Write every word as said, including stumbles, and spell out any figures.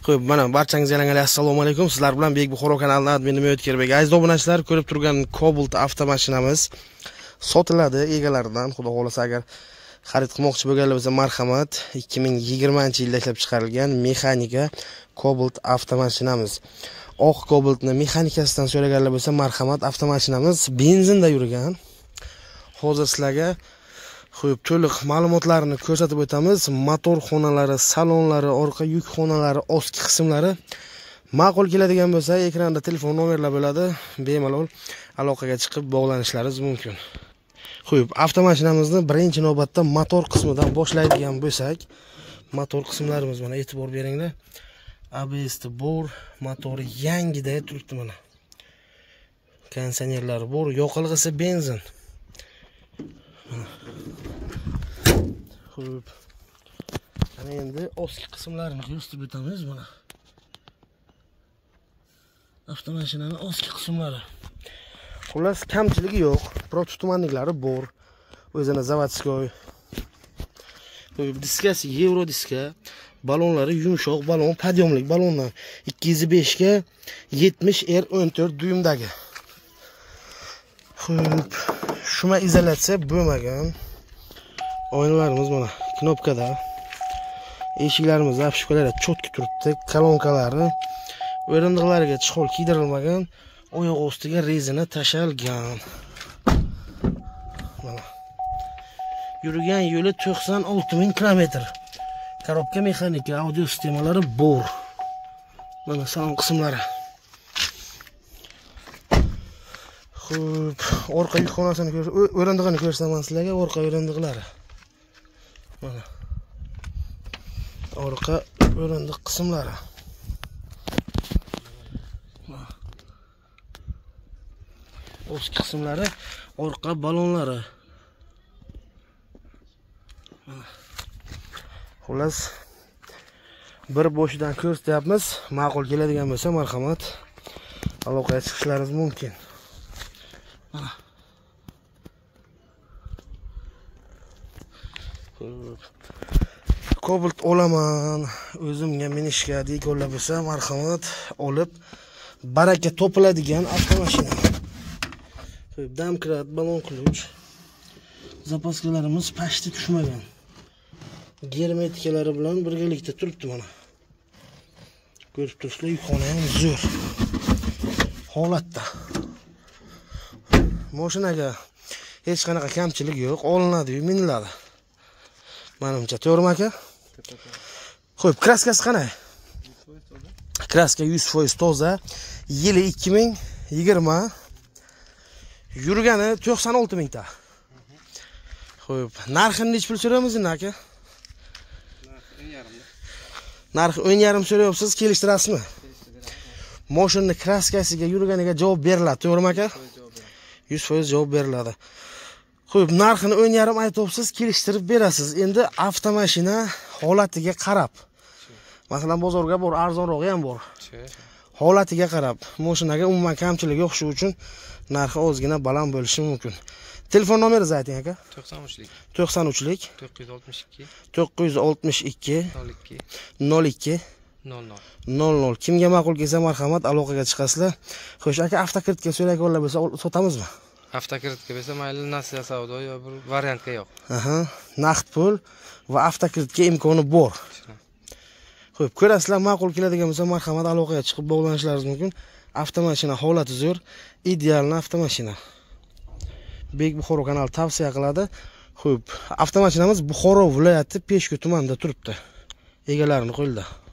Xo'p, mana barchangizga yangi assalomu alaykum. Sizlar bilan Bek Buxoro kanalidan admin O'tkirbek. Aziz obunachilar, ko'rib turgan Cobalt avtomashinamiz sotiladi egalaridan. Xudo xolasa agar xarid qilmoqchi bo'lganlar bo'lsa, marhamat. ikki ming yigirmanchi yilda ishlab chiqarilgan mexanika Cobalt avtomashinamiz. Oq Cobaltni mexanikasidan so'raganlar bo'lsa, marhamat. Avtomashinamiz benzinda yurgan. Hozir sizlarga Xo'p, to'liq ma'lumotlarni ko'rsatib o'tamiz. Motor xonalari, salonlari, orqa yuk xonalari, ostki qismlari ma'qul keladigan bo'lsa, ekranda telefon nomerlar bo'ladi. Bemalol aloqaga chiqib bog'lanishlaringiz mumkin. Xo'p, avtomashinamizni birinchi navbatda motor qismidan boshlaydigan bo'lsak, motor qismlarimiz mana e'tibor beringlar. A B S bor, motori yangida turibdi mana. Konditsionerlari bor, yoqilg'isi benzin. Xo'p. Ana endi ostki qismlarini ko'rsatib o'tamiz mana. Avtomashinaning ostki qismlari. Xullas, kamchiligi yo'q, biroq tumanliklari bor. O'zini zavodskoy. Xo'p, diskasi Euro diska, balonlari yumshoq balon, podyomlik balonlar. ikki yuz besh ga yetmish R o'n to'rt dyumdagi. Xo'p, shuma izolyatsiya bo'lmagan. Oynalarimiz mana knopkada. Eshiklarimiz apshkolari chotki turibdi. Kolonkalari o'rindiqlariga chihol kiydirilmagan, oyoq ostiga rezina tashalgan. Mana. Yurgan yo'li to'qson olti ming kilometr. Korobka mexanika, audio sistemalari bor. Mana salon qismlari. Xo'p, orqa yuk xonasini ko'rish, o'rindig'ini ko'rsataman sizlarga, orqa o'rindiqlari. Mana. Orqa o'rindiq qismlari. O'z qismlari, orqa balonlari. Xullas, bir boshidan ko'rsatyapmiz. Ma'qul keladigan bo'lsa, marhamat, aloqaga chiqishlaringiz mumkin. Mana. Cobalt olaman, o'zimga minishga deganlar bo'lsa, marhamat, olib baraka topiladigan avtomashina. Xo'p, damkrat, balon qiluch. Zapaskalarimiz pashti tushmagan. Germetikalari bilan birgalikda turibdi mana. Ko'rib turibsizlar, yukxona ham zo'r holatda. Mashinaga hech qanaqa kamchilik yo'q, olinadi-yu, miniladi. Menimcha, to'g'rimi aka? Xo'p, kraskasi qanday? Kraska yuz foiz toza, yili ikki ming yigirma. Yurgani to'qson olti ming ta. Xo'p, narxini nech pul so'raymiz aka? Narxi o'n yarim so'rayapsiz, kelishtirasizmi? Mashinaning kraskasiga yurganiga javob beriladi, to'g'rimi aka? yuz foiz javob beriladi. Xo'p, narxini o'n yarim aytibsiz, kelishtirib berasiz. Endi avtomashina holatiga qarab. Masalan, bozorga bor, arzonrog'i ham bor. Holatiga qarab, mashinaga umuman kamchilik yo'q, shuning uchun narxi ozgina baland bo'lishi mumkin. Telefon nomeringizni ayting aka. to'qson uchlik. to'qson uchlik. to'qqiz yuz oltmish ikki. to'qqiz yuz oltmish ikki. nol ikki. nol ikki. nol nol. nol nol. Kimga ma'qul kelsa, marhamat, aloqaga chiqasizlar. Xo'sh, aka, avtokreditga so'raganlar bo'lsa, sotamizmi? Avtokreditga bo'lsa, mayli nasiya savdo yo bir variantga yo'q. Aha, naqd pul va avtokreditga imkoni bor. Xo'p, ko'rasizlar, ma'qul keladigan bo'lsa, marhamat, aloqaga chiqib bog'lanishlaringiz mumkin. Avtomashina holati zo'r, ideal avtomashina. Bek Buxoro kanali tavsiya qiladi. Xo'p, avtomashinamiz Buxoro viloyati Peshku tumanida turibdi. Egalarining qo'lida.